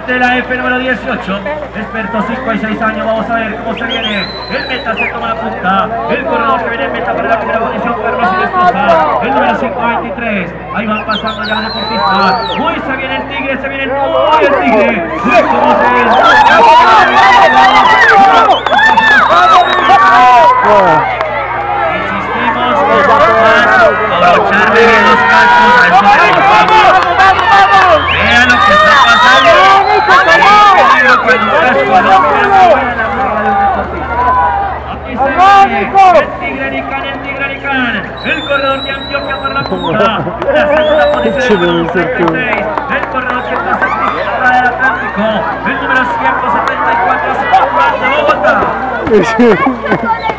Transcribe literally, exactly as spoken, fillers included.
de la F número dieciocho, experto cinco y seis años. Vamos a ver cómo se viene. El meta se toma la punta. El corredor que viene en meta para la primera posición, Carlos Inestrosa. El número cinco veintitrés. Ahí van pasando ya los deportistas. Uy, se viene el tigre, se viene el, uy, el tigre. Uy, cómo se viene. Insistimos en abrocharle bien los cascos a esos deportistas. Vean lo que está pasando. Cuando un casco no mira muy buena la burla de un deportista. Aquí se viene el tigre Nicán, el tigre Nicán. El corredor de Antioquia por la punta. La segunda posición del número treinta y seis. El corredor que está certificado del Atlántico. El número ciento setenta y cuatro, Bogotá.